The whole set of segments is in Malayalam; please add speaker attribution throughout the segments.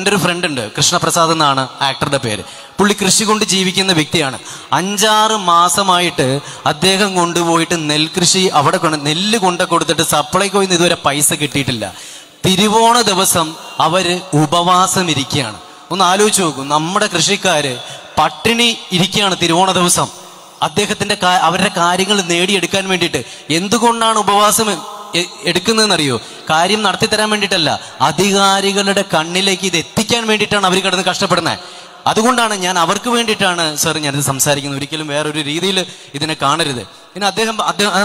Speaker 1: എൻ്റെ ഒരു ഫ്രണ്ട് ഉണ്ട്, കൃഷ്ണപ്രസാദ് എന്നാണ് ആക്ടറുടെ പേര്. പുള്ളി കൃഷി കൊണ്ട് ജീവിക്കുന്ന വ്യക്തിയാണ്. 5-6 മാസമായിട്ട് അദ്ദേഹം കൊണ്ടുപോയിട്ട് നെൽകൃഷി അവിടെ നെല്ല് കൊടുത്തിട്ട് സപ്ലൈകോയിൽ നിന്ന് ഇതുവരെ പൈസ കിട്ടിയിട്ടില്ല. തിരുവോണ ദിവസം അവര് ഉപവാസം ഇരിക്കുകയാണ്. ഒന്ന് ആലോചിച്ച് നോക്കും, നമ്മുടെ കൃഷിക്കാര് പട്ടിണി ഇരിക്കുകയാണ് തിരുവോണ ദിവസം അവരുടെ കാര്യങ്ങൾ നേടിയെടുക്കാൻ വേണ്ടിയിട്ട്. എന്തുകൊണ്ടാണ് ഉപവാസം എടുക്കുന്നതെന്നറിയോ? കാര്യം നടത്തി തരാൻ വേണ്ടിയിട്ടല്ല, അധികാരികളുടെ കണ്ണിലേക്ക് ഇത് എത്തിക്കാൻ വേണ്ടിയിട്ടാണ് അവർ കിടന്ന് കഷ്ടപ്പെടുന്നത്. അതുകൊണ്ടാണ് ഞാൻ അവർക്ക് വേണ്ടിയിട്ടാണ് സാർ ഞാനിത് സംസാരിക്കുന്നത്. ഒരിക്കലും വേറൊരു രീതിയിൽ ഇതിനെ കാണരുത്. പിന്നെ അദ്ദേഹം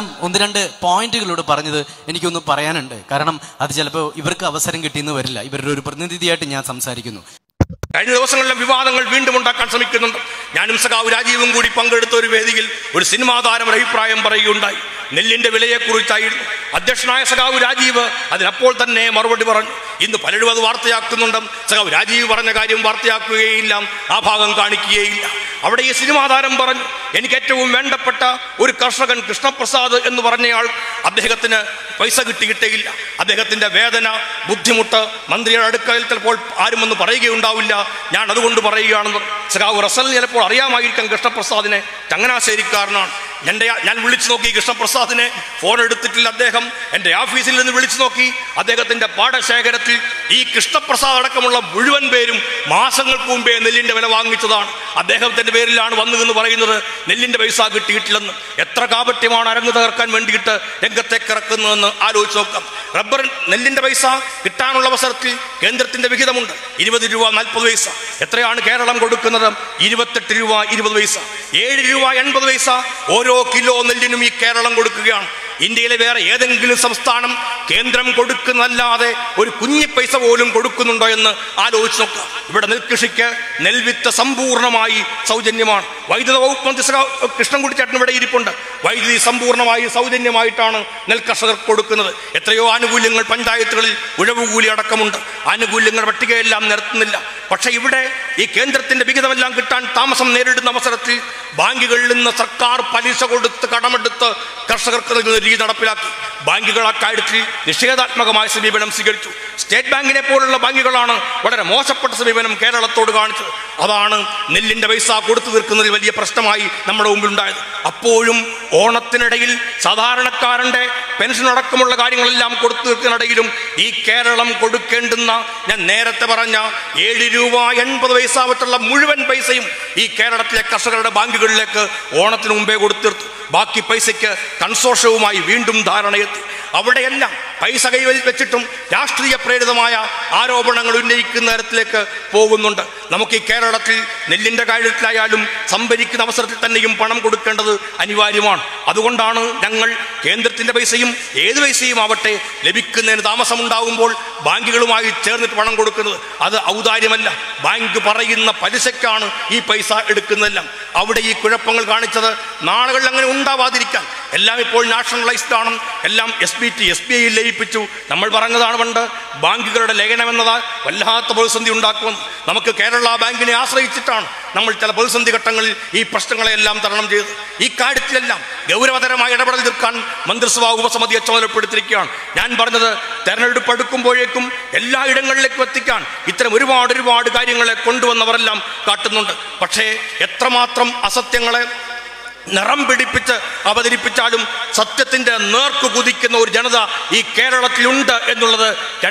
Speaker 1: 1-2 പോയിന്റുകളോട് പറഞ്ഞത് എനിക്കൊന്ന് പറയാനുണ്ട്. കാരണം അത് ചിലപ്പോൾ ഇവർക്ക് അവസരം കിട്ടിയെന്ന് വരില്ല. ഇവരുടെ ഒരു പ്രതിനിധിയായിട്ട് ഞാൻ സംസാരിക്കുന്നു.
Speaker 2: കഴിഞ്ഞ ദിവസങ്ങളിലെ വിവാദങ്ങൾ വീണ്ടും ഉണ്ടാക്കാൻ ശ്രമിക്കുന്നുണ്ട്. ഞാനും സഖാവ് രാജീവും കൂടി പങ്കെടുത്ത ഒരു വേദിയിൽ ഒരു സിനിമാ താരം ഒരു അഭിപ്രായം പറയുകയുണ്ടായി. നെല്ലിന്റെ വിലയെക്കുറിച്ചായിരുന്നു. അധ്യക്ഷനായ സഖാവ് രാജീവ് അതിനപ്പോൾ തന്നെ മറുപടി പറഞ്ഞു. ഇന്ന് പലരും അത് വാർത്തയാക്കുന്നുണ്ട്. സഖാവ് രാജീവ് പറഞ്ഞ കാര്യം വാർത്തയാക്കുകയില്ല, ആ ഭാഗം കാണിക്കുകയില്ല. അവിടെ ഈ സിനിമാ താരം പറഞ്ഞു, എനിക്ക് ഏറ്റവും വേണ്ടപ്പെട്ട ഒരു കർഷകൻ കൃഷ്ണപ്രസാദ് എന്ന് പറഞ്ഞയാൾ, അദ്ദേഹത്തിന് പൈസ കിട്ടിയിട്ടേയില്ല. അദ്ദേഹത്തിന്റെ വേദന, ബുദ്ധിമുട്ട് മന്ത്രിയുടെ അടുക്കൽ ചിലപ്പോൾ ആരും ഒന്ന് പറയുകയുണ്ടാവില്ല. ഞാൻ അതുകൊണ്ട് പറയുകയാണെന്ന്. സഖാവ് റസൽ ചിലപ്പോൾ അറിയാമായിരിക്കാം കൃഷ്ണപ്രസാദിനെ, ചങ്ങനാശ്ശേരിക്കാരനാണ്. ഞാൻ വിളിച്ചു നോക്കി കൃഷ്ണപ്രസാദിനെ, ഫോൺ എടുത്തിട്ടില്ല അദ്ദേഹം. എൻ്റെ ഓഫീസിൽ നിന്ന് വിളിച്ചു നോക്കി. അദ്ദേഹത്തിൻ്റെ പാടശേഖരത്തിൽ ഈ കൃഷ്ണപ്രസാദ് അടക്കമുള്ള മുഴുവൻ പേരും മാസങ്ങൾക്ക് മുമ്പേ നെല്ലിൻ്റെ വില വാങ്ങിച്ചതാണ്. അദ്ദേഹത്തിൻ്റെ പേരിലാണ് വന്നതെന്ന് പറയുന്നത്. നെല്ലിൻ്റെ പൈസ കിട്ടിയിട്ടില്ലെന്ന്. എത്ര കാപട്യമാണ് അരങ്ങ് തകർക്കാൻ വേണ്ടിയിട്ട് രംഗത്തേക്ക് ഇറക്കുന്നതെന്ന് ആലോചിച്ച് നോക്കാം. റബ്ബർ നെല്ലിൻ്റെ പൈസ കിട്ടാനുള്ള അവസരത്തിൽ കേന്ദ്രത്തിൻ്റെ വിഹിതമുണ്ട് 20 രൂപ 40 പൈസ. എത്രയാണ് കേരളം കൊടുക്കുന്നത്? 28 രൂപ 20 പൈസ. 7 രൂപ 80 പൈസ ഓരോ കിലോ നെല്ലിനും ഈ കേരളം കൊടുക്കുകയാണ്. ഇന്ത്യയിലെ വേറെ ഏതെങ്കിലും സംസ്ഥാനം കേന്ദ്രം കൊടുക്കുന്നതല്ലാതെ ഒരു കുഞ്ഞി പൈസ പോലും കൊടുക്കുന്നുണ്ടോ എന്ന് ആലോചിച്ച് നോക്കുക. ഇവിടെ നെൽകൃഷിക്ക് നെൽവിത്ത് സമ്പൂർണ്ണമായി സൗജന്യമാണ്. വൈദ്യുത വകുപ്പ് മന്ത്രി കൃഷ്ണൻകുട്ടിച്ചേട്ടൻ ഇവിടെ ഇരിപ്പുണ്ട്. വൈദ്യുതി സമ്പൂർണ്ണമായി സൗജന്യമായിട്ടാണ് നെൽകർഷകർക്ക് കൊടുക്കുന്നത്. എത്രയോ ആനുകൂല്യങ്ങൾ പഞ്ചായത്തുകളിൽ ഉഴവുകൂലി അടക്കമുണ്ട്. ആനുകൂല്യങ്ങൾ പട്ടികയെല്ലാം നിരത്തുന്നില്ല. പക്ഷെ ഇവിടെ ഈ കേന്ദ്രത്തിന്റെ വിഹിതമെല്ലാം കിട്ടാൻ താമസം നേരിടുന്ന അവസരത്തിൽ ബാങ്കുകളിൽ നിന്ന് സർക്കാർ പലിശ കൊടുത്ത് കടമെടുത്ത് കർഷകർക്ക് നൽകുന്ന രീതി നടപ്പിലാക്കി. ബാങ്കുകൾ അക്കാര്യത്തിൽ നിഷേധാത്മകമായ സമീപനം സ്വീകരിച്ചു. സ്റ്റേറ്റ് ബാങ്കിനെ പോലുള്ള ബാങ്കുകളാണ് വളരെ മോശപ്പെട്ട സമീപനം കേരളത്തോട് കാണിച്ചത്. അതാണ് നെല്ലിന്റെ പൈസ കൊടുത്തു തീർക്കുന്നതിൽ വലിയ പ്രശ്നമായി നമ്മുടെ മുമ്പിൽ ഉണ്ടായത്. അപ്പോഴും ഓണത്തിനിടയിൽ സാധാരണക്കാരന്റെ പെൻഷൻ അടക്കമുള്ള കാര്യങ്ങളെല്ലാം കൊടുത്തു തീർക്കുന്നതിനിടയിലും ഈ കേരളം കൊടുക്കേണ്ടുന്ന, ഞാൻ നേരത്തെ പറഞ്ഞ 7 രൂപ 80 പൈസ വെച്ചുള്ള മുഴുവൻ പൈസയും ഈ കേരളത്തിലെ കർഷകരുടെ ബാങ്കുകളിലേക്ക് ഓണത്തിന് മുമ്പേ കൊടുത്തു തീർത്തു. ബാക്കി പൈസയ്ക്ക് കൺസോർഷ്യവുമായി വീണ്ടും ധാരണയെത്തി. അവിടെയെല്ലാം പൈസ കൈവൽ വെച്ചിട്ടും രാഷ്ട്രീയ പ്രേരിതമായ ആരോപണങ്ങൾ ഉന്നയിക്കുന്ന തരത്തിലേക്ക് പോകുന്നുണ്ട്. നമുക്ക് ഈ കേരളത്തിൽ നെല്ലിൻ്റെ കാര്യത്തിലായാലും സംഭരിക്കുന്ന അവസരത്തിൽ തന്നെയും പണം കൊടുക്കേണ്ടത് അനിവാര്യമാണ്. അതുകൊണ്ടാണ് ഞങ്ങൾ കേന്ദ്രത്തിൻ്റെ പൈസയും ഏത് പൈസയും ആവട്ടെ ലഭിക്കുന്നതിന് താമസമുണ്ടാകുമ്പോൾ ബാങ്കുകളുമായി ചേർന്നിട്ട് പണം കൊടുക്കുന്നത്. അത് ഔദാര്യമല്ല, ബാങ്ക് പറയുന്ന പലിശയ്ക്കാണ് ഈ പൈസ എടുക്കുന്നതെല്ലാം. അവിടെ ഈ കുഴപ്പങ്ങൾ കാണിച്ചത് നാളുകളിൽ അങ്ങനെ ഉണ്ടാവാതിരിക്കാൻ എല്ലാം ഇപ്പോൾ നാഷണലൈസ്ഡ് ആണ്. എല്ലാം SBI ലയിപ്പിച്ചു. നമ്മൾ പറഞ്ഞതാണ് പണ്ട്, ബാങ്കുകളുടെ ലയനം എന്നത് വല്ലാത്ത പ്രതിസന്ധി ഉണ്ടാക്കുമെന്ന്. നമുക്ക് കേരള ബാങ്കിനെ ആശ്രയിച്ചിട്ടാണ് നമ്മൾ ചില പ്രതിസന്ധി ഘട്ടങ്ങളിൽ ഈ പ്രശ്നങ്ങളെല്ലാം തരണം ചെയ്തത്. ഈ കാര്യത്തിലെല്ലാം ഗൗരവതരമായ ഇടപെടൽ തീർക്കാൻ മന്ത്രിസഭാ ഉപസമിതിയെ ചുമതലപ്പെടുത്തിയിരിക്കുകയാണ്. ഞാൻ പറഞ്ഞത്, തെരഞ്ഞെടുപ്പ് അടുക്കുമ്പോഴേക്കും എല്ലാ ഇടങ്ങളിലേക്കും എത്തിക്കാൻ ഇത്തരം ഒരുപാട് കാര്യങ്ങളെ കൊണ്ടുവന്നവരെല്ലാം കാട്ടുന്നുണ്ട്. പക്ഷേ എത്രമാത്രം അസത്യങ്ങളെ നിറം പിടിപ്പിച്ച് അവതരിപ്പിച്ചാലും സത്യത്തിന്റെ നേർക്കു കുതിക്കുന്ന ഒരു ജനത ഈ കേരളത്തിലുണ്ട് എന്നുള്ളത്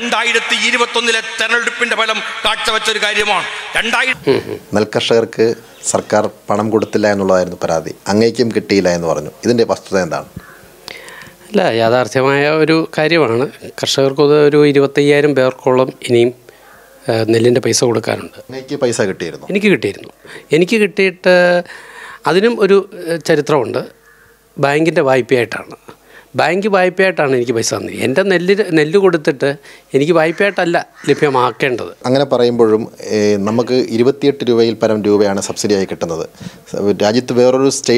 Speaker 2: 2021 തെരഞ്ഞെടുപ്പിന്റെ ഫലം കാഴ്ചവെച്ചൊരു കാര്യമാണ്.
Speaker 3: നെൽകർഷകർക്ക് സർക്കാർ പണം കൊടുത്തില്ല എന്നുള്ളതായിരുന്നു പരാതി. അങ്ങേക്കും കിട്ടിയില്ല എന്ന് പറഞ്ഞു. ഇതിന്റെ വസ്തുത എന്താണ്?
Speaker 4: അല്ല, യാഥാർത്ഥ്യമായ ഒരു കാര്യമാണ്. കർഷകർക്ക് ഒരു 25,000 പേർക്കോളം ഇനിയും നെല്ലിൻ്റെ പൈസ കൊടുക്കാനുണ്ട്.
Speaker 3: അങ്ങേക്ക് പൈസ കിട്ടിയിരുന്നു?
Speaker 4: എനിക്ക് കിട്ടിയിരുന്നു. എനിക്ക് കിട്ടിയിട്ട് അതിനും ഒരു ചരിത്രമുണ്ട്. ബാങ്കിൻ്റെ വായ്പയായിട്ടാണ്. ബാങ്ക് വായ്പയായിട്ടാണ് എനിക്ക് പൈസ തന്നത്. എൻ്റെ നെല്ല് കൊടുത്തിട്ട് എനിക്ക് വായ്പയായിട്ടല്ല ലഭ്യമാക്കേണ്ടത്.
Speaker 3: അങ്ങനെ പറയുമ്പോഴും നമുക്ക് 28 രൂപയിൽ പരം രൂപയാണ് സബ്സിഡിയായി കിട്ടുന്നത്. രാജ്യത്ത് വേറൊരു സ്റ്റേറ്റിലും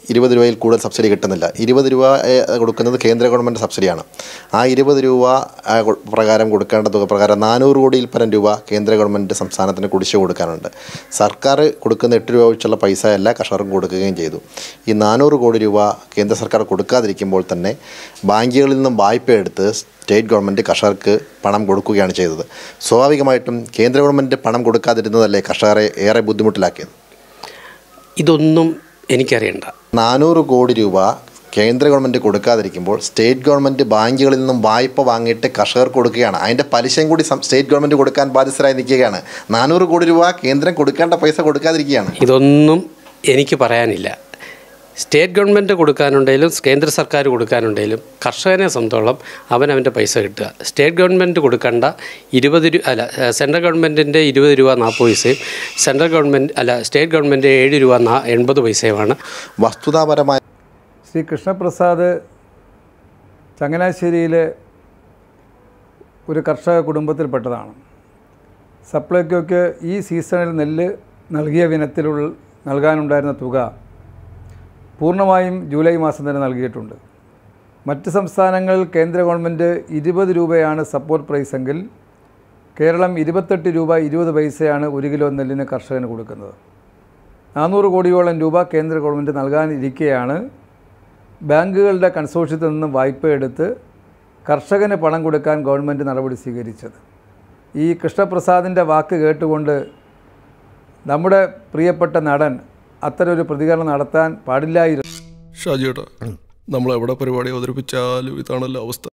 Speaker 3: 20 രൂപയിൽ കൂടുതൽ സബ്സിഡി കിട്ടുന്നില്ല. 20 രൂപ കൊടുക്കുന്നത് കേന്ദ്ര ഗവൺമെൻറ് സബ്സിഡിയാണ്. ആ 20 രൂപ പ്രകാരം കൊടുക്കേണ്ട തുക പ്രകാരം 400 കോടിയിൽ പരം രൂപ കേന്ദ്ര ഗവൺമെൻറ് സംസ്ഥാനത്തിന് കുടിശ്ശിക കൊടുക്കാനുണ്ട്. സർക്കാർ കൊടുക്കുന്ന 8 രൂപ വെച്ചുള്ള പൈസ എല്ലാ കർഷകർക്കും കൊടുക്കുകയും ചെയ്തു. ഈ 400 കോടി രൂപ കേന്ദ്ര സർക്കാർ കൊടുക്കാതിരിക്കുമ്പോൾ തന്നെ ബാങ്കുകളിൽ നിന്നും വായ്പ എടുത്ത് സ്റ്റേറ്റ് ഗവൺമെൻറ് കർഷകർക്ക് പണം കൊടുക്കുകയാണ് ചെയ്തത്. സ്വാഭാവികമായിട്ടും കേന്ദ്ര ഗവൺമെൻറ് പണം കൊടുക്കാതിരുന്നതല്ലേ കർഷകരെ ഏറെ ബുദ്ധിമുട്ടിലാക്കിയത്?
Speaker 4: ഇതൊന്നും എനിക്കറിയണ്ട.
Speaker 3: 400 കോടി രൂപ കേന്ദ്ര ഗവൺമെൻറ് കൊടുക്കാതിരിക്കുമ്പോൾ സ്റ്റേറ്റ് ഗവൺമെൻറ് ബാങ്കുകളിൽ നിന്നും വായ്പ വാങ്ങിയിട്ട് കർഷകർക്ക് കൊടുക്കുകയാണ്. അതിൻ്റെ പലിശയും കൂടി സ്റ്റേറ്റ് ഗവൺമെൻറ് കൊടുക്കാൻ ബാധ്യസ്ഥരായി നിൽക്കുകയാണ്. 400 കോടി രൂപ കേന്ദ്രം കൊടുക്കേണ്ട പൈസ കൊടുക്കാതിരിക്കുകയാണ്.
Speaker 4: ഇതൊന്നും എനിക്ക് പറയാനില്ല. സ്റ്റേറ്റ് ഗവൺമെൻറ് കൊടുക്കാനുണ്ടെങ്കിലും കേന്ദ്ര സർക്കാർ കൊടുക്കാനുണ്ടെങ്കിലും കർഷകനെ സംബന്ധിച്ചോളം അവനവൻ്റെ പൈസ കിട്ടുക. സ്റ്റേറ്റ് ഗവൺമെൻറ് കൊടുക്കേണ്ട 20 രൂപ അല്ല, സെൻട്രൽ ഗവൺമെൻറ്റിൻ്റെ 20 രൂപ 40 പൈസയും സ്റ്റേറ്റ് ഗവൺമെൻറ് 7 രൂപ 80 പൈസയുമാണ്.
Speaker 3: വസ്തുതാപരമായ
Speaker 5: ശ്രീ കൃഷ്ണപ്രസാദ് ചങ്ങനാശ്ശേരിയിലെ ഒരു കർഷക കുടുംബത്തിൽപ്പെട്ടതാണ്. സപ്ലൈകോയ്ക്ക് ഈ സീസണിൽ നെല്ല് നൽകിയ ഇനത്തിലുള്ള നൽകാനുണ്ടായിരുന്ന തുക പൂർണ്ണമായും ജൂലൈ മാസം തന്നെ നൽകിയിട്ടുണ്ട്. മറ്റ് സംസ്ഥാനങ്ങളിൽ കേന്ദ്ര ഗവൺമെൻറ് 20 രൂപയാണ് സപ്പോർട്ട് പ്രൈസെങ്കിൽ കേരളം 28 രൂപ 20 പൈസയാണ് 1 കിലോ നെല്ലിന് കർഷകന് കൊടുക്കുന്നത്. 400 കോടിയോളം രൂപ കേന്ദ്ര ഗവൺമെൻറ് നൽകാനിരിക്കെയാണ് ബാങ്കുകളുടെ കൺസോർഷ്യത്തിൽ നിന്നും വായ്പ എടുത്ത് കർഷകന് പണം കൊടുക്കാൻ ഗവൺമെൻറ് നടപടി സ്വീകരിച്ചത്. ഈ കൃഷ്ണപ്രസാദിൻ്റെ വാക്ക് കേട്ടുകൊണ്ട് നമ്മുടെ പ്രിയപ്പെട്ട നടൻ അത്തരമൊരു പ്രതികരണം നടത്താൻ പാടില്ലായിരുന്നു.
Speaker 6: ഷാജിയേട്ടാ, നമ്മളെവിടെ പരിപാടി അവതരിപ്പിച്ചാലും ഇതാണല്ലോ അവസ്ഥ.